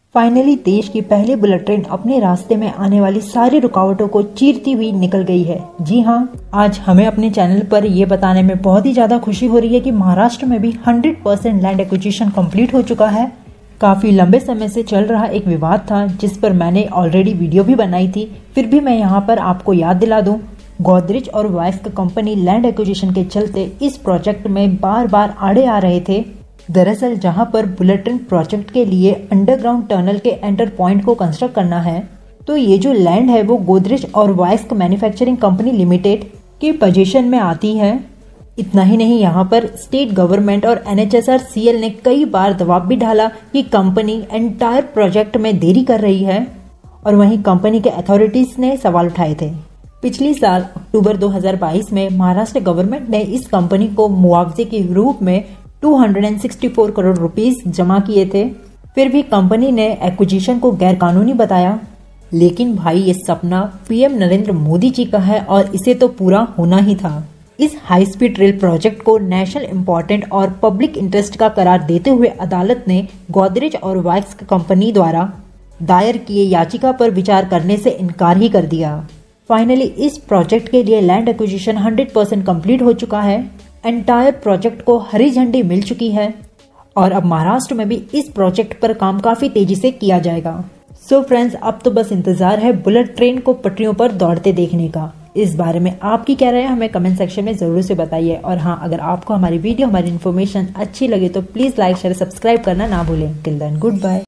Finally देश की पहली बुलेट ट्रेन अपने रास्ते में आने वाली सारी रुकावटों को चीरती हुई निकल गई है। जी हाँ, आज हमें अपने चैनल पर ये बताने में बहुत ही ज्यादा खुशी हो रही है कि महाराष्ट्र में भी 100% लैंड एक्विजिशन कंप्लीट हो चुका है। काफी लंबे समय से चल रहा एक विवाद था जिस पर मैंने ऑलरेडी वीडियो भी बनाई थी, फिर भी मैं यहाँ पर आपको याद दिला दूं। गोदरेज और वाइफ कंपनी लैंड एक्विजिशन के चलते इस प्रोजेक्ट में बार बार आड़े आ रहे थे। दरअसल जहां पर बुलेट ट्रेन प्रोजेक्ट के लिए अंडरग्राउंड टनल के एंटर पॉइंट को कंस्ट्रक्ट करना है, तो ये जो लैंड है वो गोदरेज और वाइफ मैन्युफैक्चरिंग कंपनी लिमिटेड की पोजीशन में आती है। इतना ही नहीं, यहाँ पर स्टेट गवर्नमेंट और NHSRCL ने कई बार दबाव भी डाला कि कंपनी एंटायर प्रोजेक्ट में देरी कर रही है, और वहीं कंपनी के अथॉरिटीज ने सवाल उठाए थे। पिछली साल अक्टूबर 2022 में महाराष्ट्र गवर्नमेंट ने इस कंपनी को मुआवजे के रूप में 264 करोड़ रुपीस जमा किए थे। फिर भी कंपनी ने एक्विजिशन को गैरकानूनी बताया। लेकिन भाई, ये सपना PM नरेंद्र मोदी जी का है और इसे तो पूरा होना ही था। इस हाई स्पीड रेल प्रोजेक्ट को नेशनल इम्पोर्टेंट और पब्लिक इंटरेस्ट का करार देते हुए अदालत ने गोदरेज और वाइफ कंपनी द्वारा दायर किए याचिका पर विचार करने से इनकार ही कर दिया। फाइनली इस प्रोजेक्ट के लिए लैंड एक्विजिशन 100% कंप्लीट हो चुका है। एंटायर प्रोजेक्ट को हरी झंडी मिल चुकी है और अब महाराष्ट्र में भी इस प्रोजेक्ट पर काम काफी तेजी से किया जाएगा। सो फ्रेंड्स, अब तो बस इंतजार है बुलेट ट्रेन को पटरियों पर दौड़ते देखने का। इस बारे में आपकी क्या राय है, हमें कमेंट सेक्शन में जरूर से बताइए। और हाँ, अगर आपको हमारी वीडियो, हमारी इन्फॉर्मेशन अच्छी लगे तो प्लीज लाइक, शेयर, सब्सक्राइब करना ना भूलें। Till then, good bye.